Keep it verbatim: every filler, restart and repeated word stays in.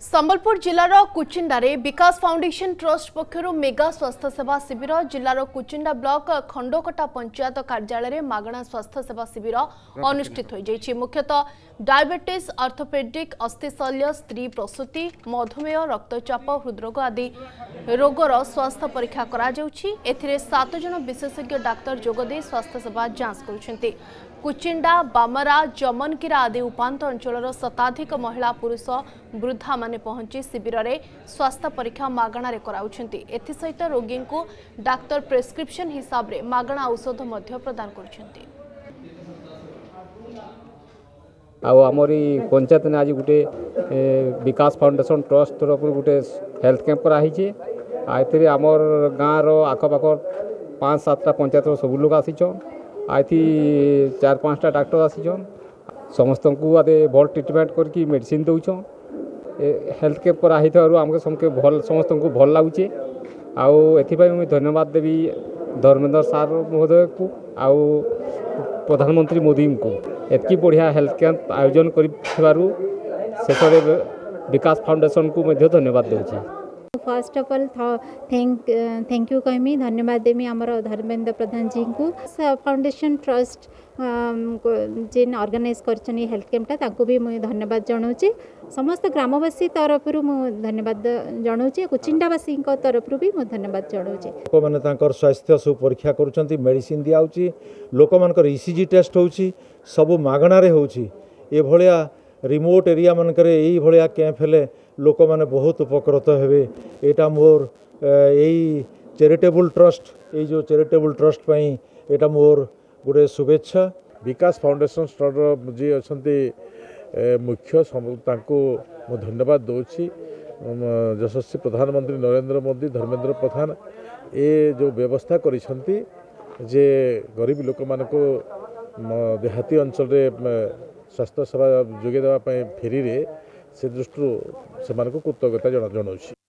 संबलपुर जिलार कुचिंडारे Vikas foundation trust पक्षर मेगा स्वास्थ्य सेवा शिविर जिलार कुचिंडा ब्लॉक खंडकटा पंचायत कार्यालय में मागणा स्वास्थ्य सेवा शिविर अनुष्ठित हो मुख्यतः डायबिटीज ऑर्थोपेडिक अस्थिशल्य स्त्री प्रसूति मधुमेह रक्तचाप हृदरोग आदि रोगर स्वास्थ्य परीक्षा करा जाउछि। एथिरे सात जन विशेषज्ञ डाक्तर जोगदे स्वास्थ्य सेवा जांच करुछन्ति। कुचिंडा बामरा जमनकीरा आदि उपांत अंचल शताधिक महिला पुरुष वृद्धा माने पहुंची शिविर में स्वास्थ्य परीक्षा मागणार कराउछन्ति। एथिसहित रोगी को डाक्तर प्रेस्क्रिप्शन हिसाब रे मागणा औषध मध्य प्रदान करछन्ति। आमरी पंचायत ने आज गोटे विकास फाउंडेशन ट्रस्ट तरफ गोटे हेल्थ कैंप कराई। आइए आमर गाँव आखपाख पाँच सातटा पंचायत सब लोग आसीचन। आइथी चार पाँचटा डाक्टर आसीचन। समस्त को आदे भल ट्रिटमेंट करके मेडिसिन दौन। हेल्थ कैंप कराई आमके समके भल समस्त को भल लगुचे। आपाई मुझे धन्यवाद देवी धर्मेंद्र सार महोदय को आउ प्रधानमंत्री मोदी को एतकी बढ़िया हेल्थ कैंप आयोजन कर विकास फाउंडेशन को मध्य धन्यवाद दूसरी। First of all thank thank you कहमी धन्यवाद देमी आमर धर्मेंद्र प्रधान जी को फाउंडेशन ट्रस्ट जेन ऑर्गेनाइज कर हेल्थ कैंपटा ताको भी मुझे धन्यवाद जनाऊे। समस्त ग्रामवासी तरफ धन्यवाद जनाऊे। कुचिंडावासी तरफ भी मुझे धन्यवाद जनाऊे। लोक मैंने स्वास्थ्य सब परीक्षा कर मेडिसिन दिखाऊँगी। लोक मान ईसीजी टेस्ट होची सबू मागणार होची। ए भलिया रिमोट एरिया मानक यही भाया कैंप हेले लोक मैंने बहुत उपकृत हेबे। एटा मोर यही चैरिटेबल ट्रस्ट ये जो चैरिटेबल ट्रस्ट पई एटा मोर गोटे शुभेच्छा। विकास फाउंडेशन ट्रस्ट जी अच्छा मुख्य तांको मो धन्यवाद दूसरी। यशस्वी प्रधानमंत्री नरेंद्र मोदी धर्मेंद्र प्रधान ए जो व्यवस्था करिसंती जे गरीब लोक मान को देहाती अंचल स्वास्थ्य सेवा जोगे देवाई फेरी से दृष्टि से कृतज्ञता जनाऊँ।